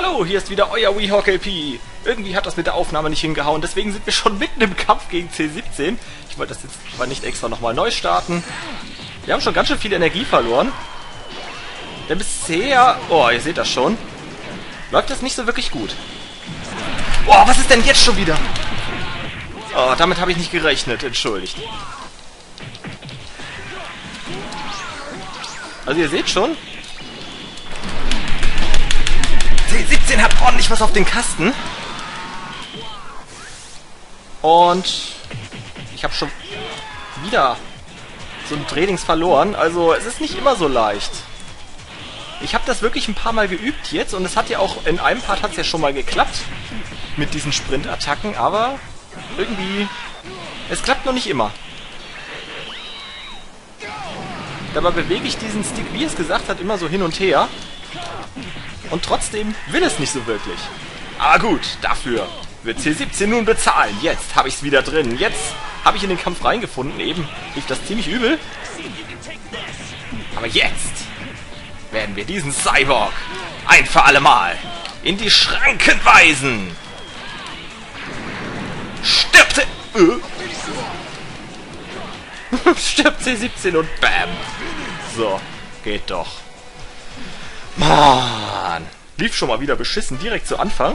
Hallo, hier ist wieder euer Weehawk LP. Irgendwie hat das mit der Aufnahme nicht hingehauen, deswegen sind wir schon mitten im Kampf gegen C17. Ich wollte das jetzt aber nicht extra nochmal neu starten. Wir haben schon ganz schön viel Energie verloren. Denn bisher, oh, ihr seht das schon, läuft das nicht so wirklich gut. Oh, was ist denn jetzt schon wieder? Oh, damit habe ich nicht gerechnet, entschuldigt. Also ihr seht schon, C17 hat ordentlich was auf den Kasten. Und ich habe schon wieder so ein Trainings verloren. Also es ist nicht immer so leicht. Ich habe das wirklich ein paar Mal geübt jetzt und es hat ja auch in einem Part hat's ja schon mal geklappt mit diesen Sprint-Attacken, aber irgendwie es klappt noch nicht immer. Dabei bewege ich diesen Stick, wie es gesagt hat, immer so hin und her. Und trotzdem will es nicht so wirklich. Aber gut, dafür wird C17 nun bezahlen. Jetzt habe ich es wieder drin. Jetzt habe ich in den Kampf reingefunden. Eben lief das ziemlich übel. Aber jetzt werden wir diesen Cyborg ein für alle Mal in die Schranken weisen. Stirbt Stirbt C17 und bam. So, geht doch. Mann. Lief schon mal wieder beschissen direkt zu Anfang.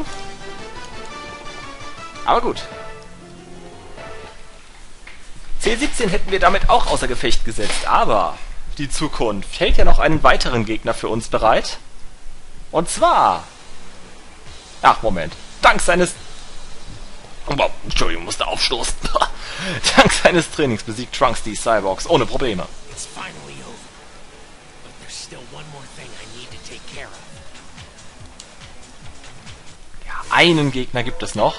Aber gut. C17 hätten wir damit auch außer Gefecht gesetzt. Aber die Zukunft hält ja noch einen weiteren Gegner für uns bereit. Und zwar... Ach, Moment. Dank seines... Oh, Entschuldigung, musste aufstoßen. Dank seines Trainings besiegt Trunks die Cyborgs ohne Probleme. Ja, einen Gegner gibt es noch.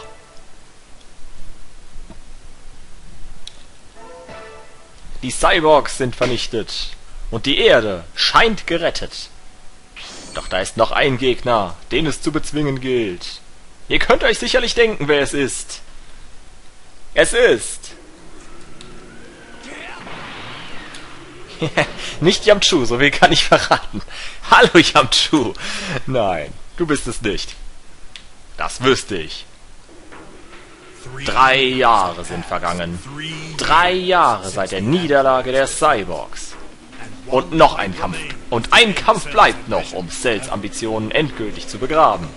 Die Cyborgs sind vernichtet und die Erde scheint gerettet. Doch da ist noch ein Gegner, den es zu bezwingen gilt. Ihr könnt euch sicherlich denken, wer es ist. Es ist... Nicht Yamchu, so viel kann ich verraten. Hallo Yamchu. Nein, du bist es nicht. Das wüsste ich. 3 Jahre sind vergangen. 3 Jahre seit der Niederlage der Cyborgs. Und noch ein Kampf. Und ein Kampf bleibt noch, um Cells Ambitionen endgültig zu begraben.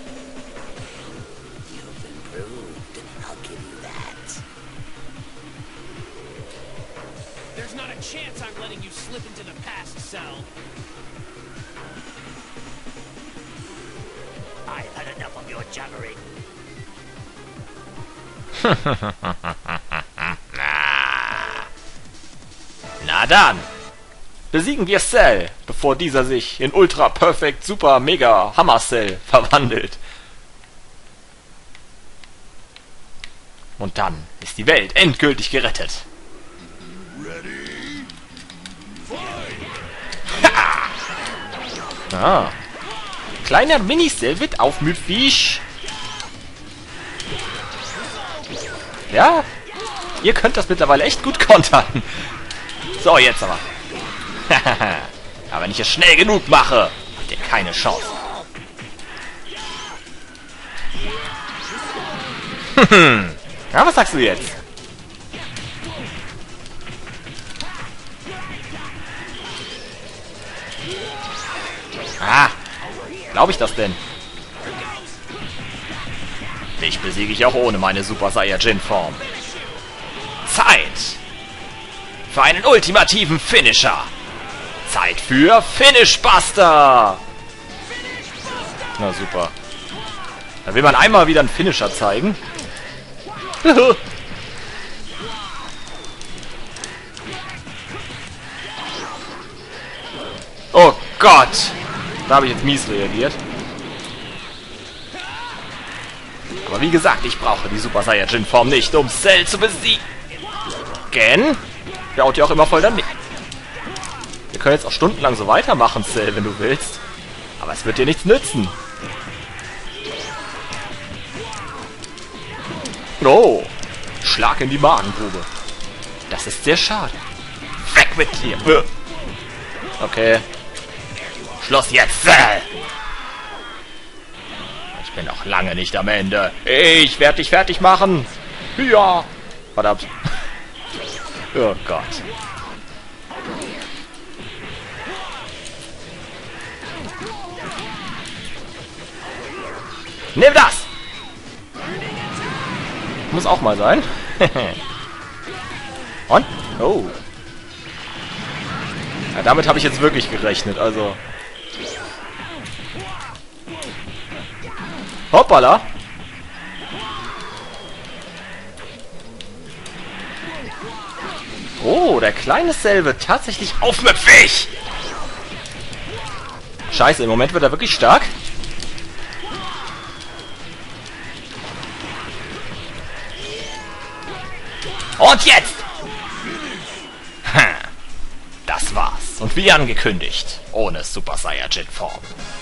Na dann, besiegen wir Cell, bevor dieser sich in Ultra Perfect Super Mega Hammer Cell verwandelt. Und dann ist die Welt endgültig gerettet. Ah. Kleiner Mini-Cell wird aufmüpfig. Ja, ihr könnt das mittlerweile echt gut kontern. So, jetzt aber. Aber wenn ich es schnell genug mache, habt ihr keine Chance. Ja, was sagst du jetzt? Ah, glaube ich das denn? Dich besiege ich auch ohne meine Super Saiyajin-Form. Zeit für einen ultimativen Finisher. Zeit für Finish Buster. Na super. Da will man einmal wieder einen Finisher zeigen. Oh Gott. Da habe ich jetzt mies reagiert. Aber wie gesagt, ich brauche die Super Saiyajin-Form nicht, um Cell zu besiegen. Der haut ja auch immer voll daneben. Wir können jetzt auch stundenlang so weitermachen, Cell, wenn du willst. Aber es wird dir nichts nützen. Oh, Schlag in die Magengrube. Das ist sehr schade. Weg mit dir. Okay. Schluss jetzt, Cell. Ich bin noch lange nicht am Ende. Ich werde dich fertig machen. Ja. Verdammt. Oh Gott. Nimm das! Muss auch mal sein. Und? Oh. Ja, damit habe ich jetzt wirklich gerechnet, also... Hoppala! Oh, der kleine Cell wird tatsächlich aufmüpfig! Scheiße, im Moment wird er wirklich stark. Und jetzt! Das war's. Und wie angekündigt, ohne Super Saiyajin Form.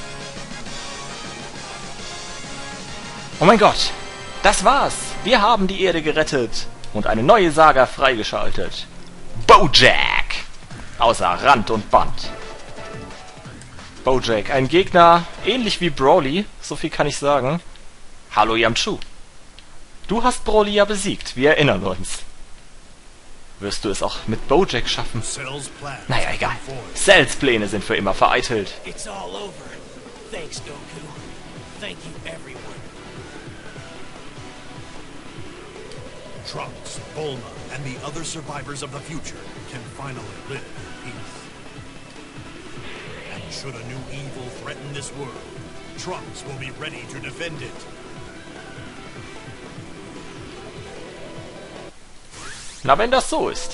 Oh mein Gott, das war's. Wir haben die Erde gerettet und eine neue Saga freigeschaltet. Bojack! Außer Rand und Band. Bojack, ein Gegner ähnlich wie Broly, so viel kann ich sagen. Hallo Yamchu. Du hast Broly ja besiegt, wir erinnern uns. Wirst du es auch mit Bojack schaffen? Naja, egal. Cells Pläne sind für immer vereitelt. It's all over. Thanks, Goku. Thank you, everyone. Trunks, Bulma, and the other survivors of the future can finally live in peace. And should a new evil threaten this world, Trunks will be ready to defend it. Na, wenn das so ist.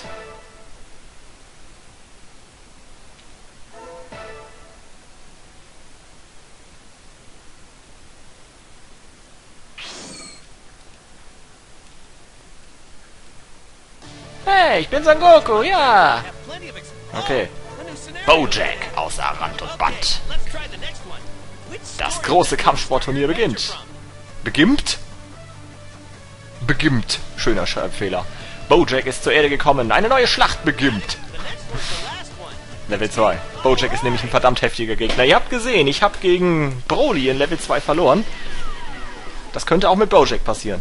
Hey, ich bin Son Goku, ja! Okay. Bojack außer Rand und Band. Das große Kampfsportturnier beginnt. Beginnt? Beginnt. Schöner Schreibfehler. Bojack ist zur Erde gekommen. Eine neue Schlacht beginnt. Level 2. Bojack ist nämlich ein verdammt heftiger Gegner. Ihr habt gesehen, ich habe gegen Broly in Level 2 verloren. Das könnte auch mit Bojack passieren.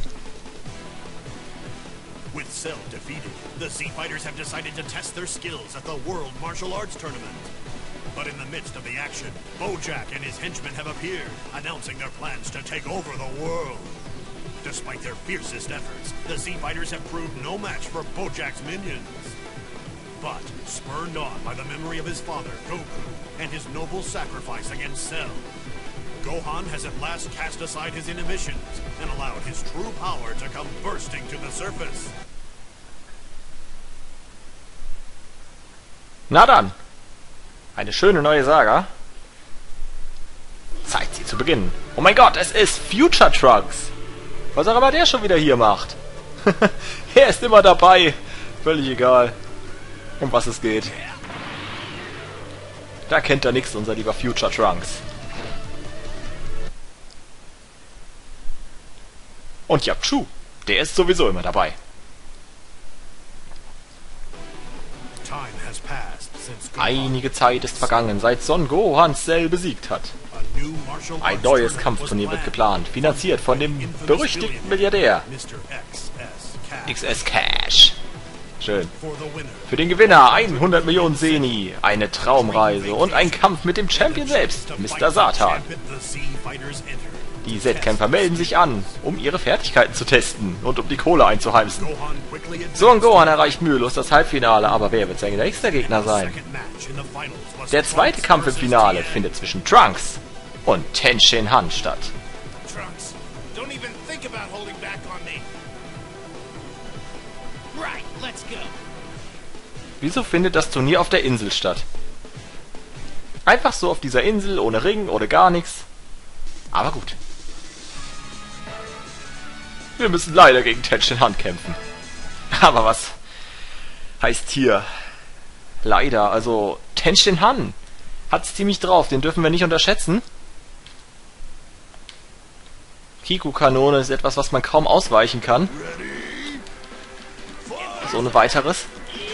With Cell defeated, the Z-Fighters have decided to test their skills at the World Martial Arts Tournament. But in the midst of the action, Bojack and his henchmen have appeared, announcing their plans to take over the world. Despite their fiercest efforts, the Z-Fighters have proved no match for Bojack's minions. But, spurred on by the memory of his father, Goku, and his noble sacrifice against Cell, Gohan has at last cast aside his inhibitions and allowed his true power to come bursting to the surface. Na dann. Eine schöne neue Saga. Zeit, sie zu beginnen. Oh mein Gott, es ist Future Trunks. Was auch immer der schon wieder hier macht. Er ist immer dabei. Völlig egal, um was es geht. Da kennt er nichts, unser lieber Future Trunks. Und Yamchu, der ist sowieso immer dabei. Einige Zeit ist vergangen, seit Son Gohan Cell besiegt hat. Ein neues Kampfturnier wird geplant, finanziert von dem berüchtigten Milliardär XS Cash. Schön. Für den Gewinner 100 Millionen Seni, eine Traumreise und ein Kampf mit dem Champion selbst, Mr. Satan. Die Z-Kämpfer melden sich an, um ihre Fertigkeiten zu testen und um die Kohle einzuheimsen. Son Gohan erreicht mühelos das Halbfinale, aber wer wird sein nächster Gegner sein? Der zweite Kampf im Finale findet zwischen Trunks und Ten Shin Han statt. Wieso findet das Turnier auf der Insel statt? Einfach so auf dieser Insel, ohne Ring, ohne gar nichts. Aber gut. Wir müssen leider gegen Ten Shin Han kämpfen. Aber was heißt hier leider? Also Ten Shin Han hat's ziemlich drauf, den dürfen wir nicht unterschätzen. Kiku-Kanone ist etwas, was man kaum ausweichen kann. So ohne weiteres.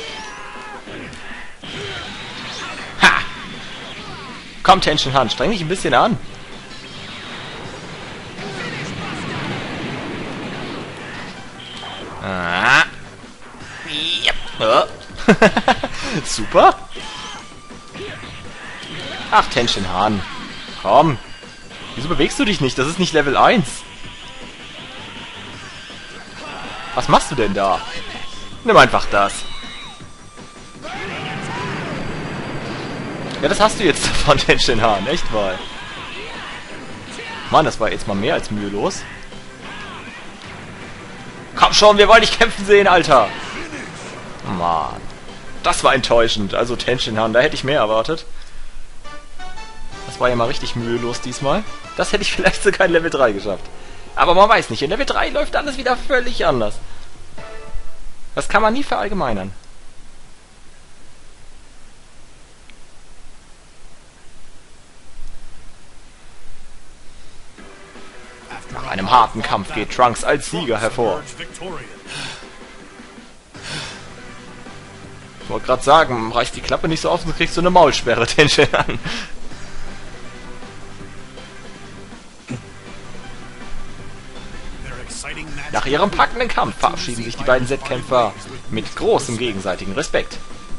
Ha! Komm, Ten Shin Han, streng dich ein bisschen an. Ah. Yep. Ja. Super. Ach, Tenshin Han. Komm. Wieso bewegst du dich nicht? Das ist nicht Level 1. Was machst du denn da? Nimm einfach das. Ja, das hast du jetzt von Tenshin Han. Echt mal. Mann, das war jetzt mal mehr als mühelos. Komm schon, wir wollen dich kämpfen sehen, Alter. Mann. Das war enttäuschend. Also Tenshin Han, da hätte ich mehr erwartet. Das war ja mal richtig mühelos diesmal. Das hätte ich vielleicht sogar in Level 3 geschafft. Aber man weiß nicht, in Level 3 läuft alles wieder völlig anders. Das kann man nie verallgemeinern. Nach einem harten Kampf geht Trunks als Sieger hervor. Ich wollte gerade sagen, reißt die Klappe nicht so auf, sonst kriegst du eine Maulsperre, Tenshin an. Nach ihrem packenden Kampf verabschieden sich die beiden Z-Kämpfer mit großem gegenseitigen Respekt.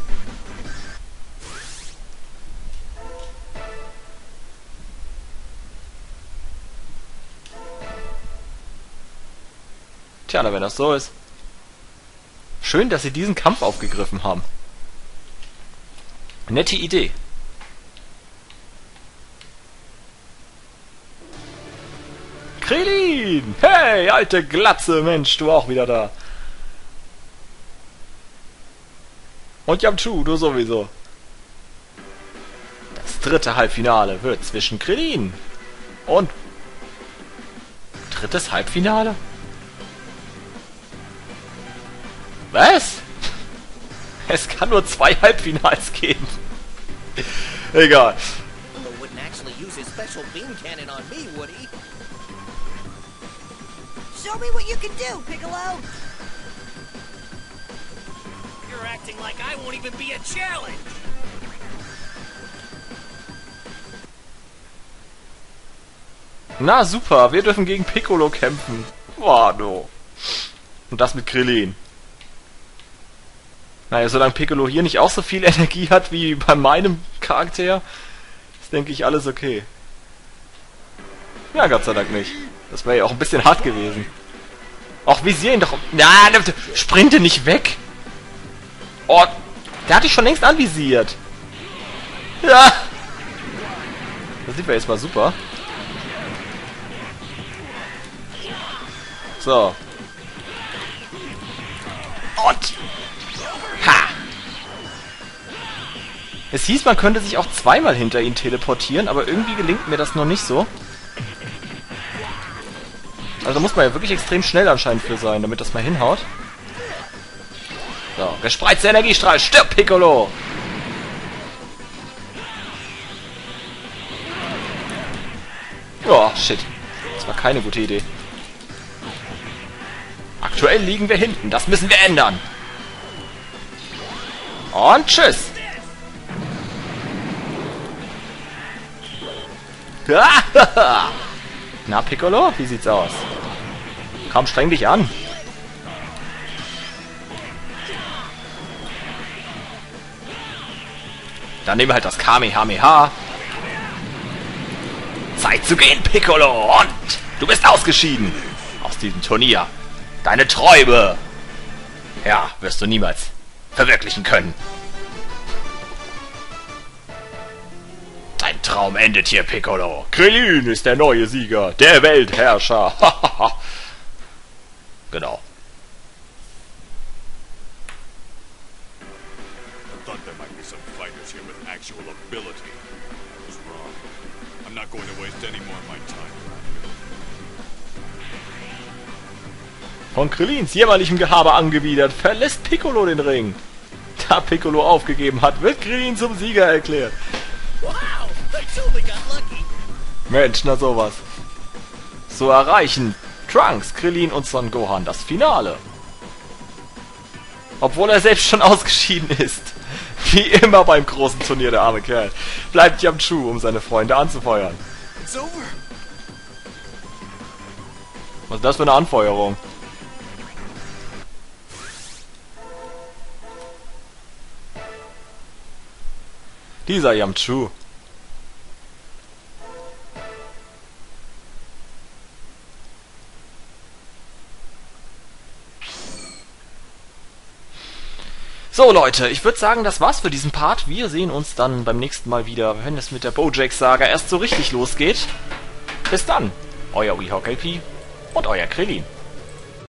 Tja, na wenn das so ist. Schön, dass sie diesen Kampf aufgegriffen haben. Nette Idee. Krillin! Hey, alte Glatze, Mensch, du auch wieder da. Und Yamchu, du sowieso. Das dritte Halbfinale wird zwischen Krillin und... Drittes Halbfinale? Was? Es kann nur 2 Halbfinals geben. Egal. Show me what you can do, Piccolo! You're acting like I won't even be a challenge! Na super, wir dürfen gegen Piccolo kämpfen. Wado. Und das mit Krillin. Naja, solange Piccolo hier nicht auch so viel Energie hat wie bei meinem Charakter, ist, denke ich, alles okay. Ja, Gott sei Dank nicht. Das wäre ja auch ein bisschen hart gewesen. Auch visier ihn doch... Na, sprinte nicht weg! Oh, der hat dich schon längst anvisiert. Ja! Das sieht ja jetzt mal super. So. Und... Ha! Es hieß, man könnte sich auch zweimal hinter ihn teleportieren, aber irgendwie gelingt mir das noch nicht so. Also da muss man ja wirklich extrem schnell anscheinend für sein, damit das mal hinhaut. So, gespreizter Energiestrahl, stirb Piccolo! Oh, shit. Das war keine gute Idee. Aktuell liegen wir hinten, das müssen wir ändern. Und tschüss! Na, Piccolo, wie sieht's aus? Komm, streng dich an. Dann nehmen wir halt das Kamehameha. Zeit zu gehen, Piccolo! Und du bist ausgeschieden aus diesem Turnier. Deine Träume, ja, wirst du niemals verwirklichen können. Dein Traum endet hier, Piccolo. Krillin ist der neue Sieger, der Weltherrscher. Genau. I thought there might be some fighters here with actual ability. I was wrong. I'm not going to waste any more of my time. Von Krillins jämmerlichem Gehabe angewidert, verlässt Piccolo den Ring. Da Piccolo aufgegeben hat, wird Krillin zum Sieger erklärt. Wow, I totally got lucky! Mensch, na sowas. So erreichen Trunks, Krillin und Son Gohan das Finale. Obwohl er selbst schon ausgeschieden ist. Wie immer beim großen Turnier, der arme Kerl. Bleibt Yamchu, um seine Freunde anzufeuern. It's over! Was ist das für eine Anfeuerung? He's I am true. So Leute, ich würde sagen, das war's für diesen Part. Wir sehen uns dann beim nächsten Mal wieder, wenn es mit der Bojack-Saga erst so richtig losgeht. Bis dann, euer WeHawkLP und euer Krillin.